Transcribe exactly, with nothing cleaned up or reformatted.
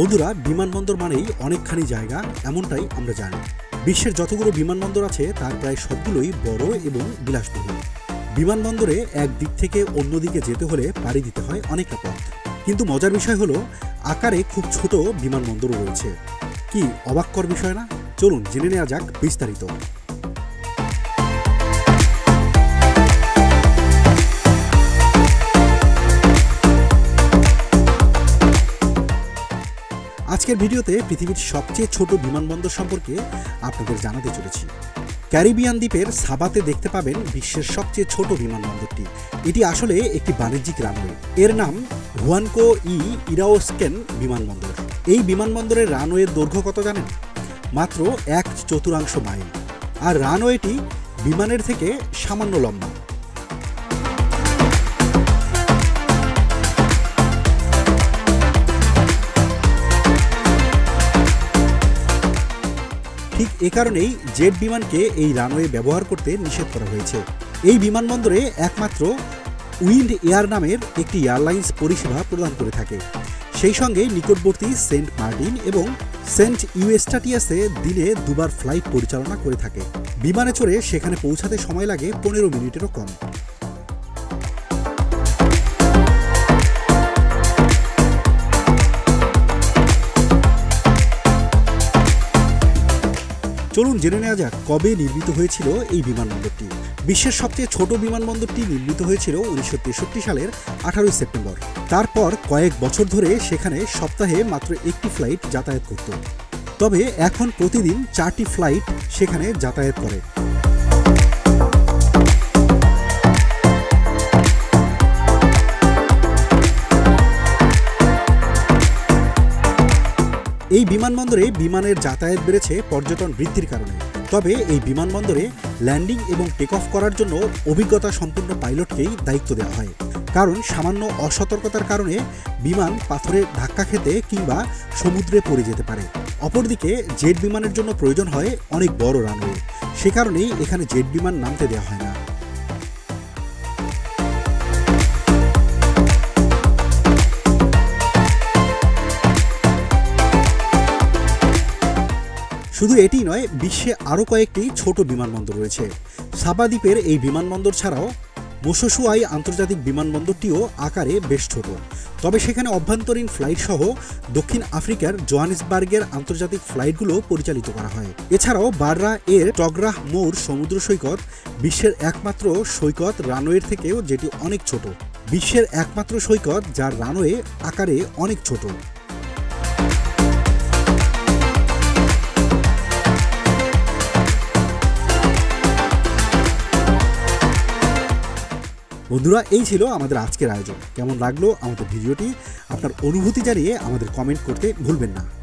বন্ধুরা, বিমানবন্দর মানেই অনেকখানি জায়গা এমনটাই আমরা জানি। বিশ্বের যতগুলো বিমানবন্দর আছে তার প্রায় সবগুলোই বড় এবং বিলাসবহুল। বিমানবন্দরে এক দিক থেকে অন্য দিকে যেতে হলে পাড়ি দিতে হয় অনেকটা পথ। কিন্তু মজার বিষয় হলো আকারে খুব ছোট বিমানবন্দরও রয়েছে। কি অবাককর বিষয় না? চলুন জেনে নেওয়া যাক বিস্তারিত। আজকের ভিডিওতে পৃথিবীর সবচেয়ে ছোট বিমানবন্দর সম্পর্কে আপনাদের জানাতে চলেছি। ক্যারিবিয়ান দ্বীপের সাবাতে দেখতে পাবেন বিশ্বের সবচেয়ে ছোট বিমানবন্দরটি। এটি আসলে একটি বাণিজ্যিক রানওয়ে। এর নাম হুয়ানকো ই ইরাওস্কেন বিমানবন্দর। এই বিমানবন্দরের রানওয়ের দৈর্ঘ্য কত জানেন? মাত্র এক চতুর্থাংশ মাইল। আর রানওয়েটি বিমানের থেকে সামান্য লম্বা। ঠিক এ কারণেই জেট বিমানকে এই রানওয়ে ব্যবহার করতে নিষেধ করা হয়েছে। এই বিমানবন্দরে একমাত্র উইন্ড এয়ার নামের একটি এয়ারলাইন্স পরিষেবা প্রদান করে থাকে। সেই সঙ্গে নিকটবর্তী সেন্ট মার্টিন এবং সেন্ট ইউস্টাটিয়াসে দিনে দুবার ফ্লাইট পরিচালনা করে থাকে। বিমানে চড়ে সেখানে পৌঁছাতে সময় লাগে পনেরো মিনিটেরও কম। চলুন জেনে নেওয়া যাক কবে নির্মিত হয়েছিল এই বিমানবন্দরটি। বিশ্বের সবচেয়ে ছোট বিমানবন্দরটি নির্মিত হয়েছিল উনিশশো তেষট্টি সালের আঠারোই সেপ্টেম্বর। তারপর কয়েক বছর ধরে সেখানে সপ্তাহে মাত্র একটি ফ্লাইট যাতায়াত করত। তবে এখন প্রতিদিন চারটি ফ্লাইট সেখানে যাতায়াত করে। এই বিমানবন্দরে বিমানের যাতায়াত বেড়েছে পর্যটন বৃদ্ধির কারণে। তবে এই বিমানবন্দরে ল্যান্ডিং এবং টেক অফ করার জন্য অভিজ্ঞতা সম্পন্ন পাইলটকেই দায়িত্ব দেওয়া হয়। কারণ সামান্য অসতর্কতার কারণে বিমান পাথরে ধাক্কা খেতে কিংবা সমুদ্রে পড়ে যেতে পারে। অপরদিকে জেট বিমানের জন্য প্রয়োজন হয় অনেক বড় রানওয়ে। সে কারণেই এখানে জেট বিমান নামতে দেওয়া হয় না। শুধু এটি নয়, বিশ্বে আরও কয়েকটি ছোট বিমানবন্দর রয়েছে। সাবা দ্বীপের এই বিমানবন্দর ছাড়াও মোশোশুয়াই আন্তর্জাতিক বিমানবন্দরটিও আকারে বেশ ছোট। তবে সেখানে অভ্যন্তরীণ ফ্লাইট সহ দক্ষিণ আফ্রিকার জোহানেসবার্গের আন্তর্জাতিক ফ্লাইটগুলো পরিচালিত করা হয়। এছাড়াও বাররা এর টগরাহ মৌর সমুদ্র সৈকত বিশ্বের একমাত্র সৈকত রানওয়ের থেকেও যেটি অনেক ছোট। বিশ্বের একমাত্র সৈকত যার রানওয়ে আকারে অনেক ছোট। বন্ধুরা, এই ছিল আমাদের আজকের আয়োজন। কেমন লাগলো আমাদের ভিডিওটি? আপনার অনুভূতি জানিয়ে আমাদের কমেন্ট করতে ভুলবেন না।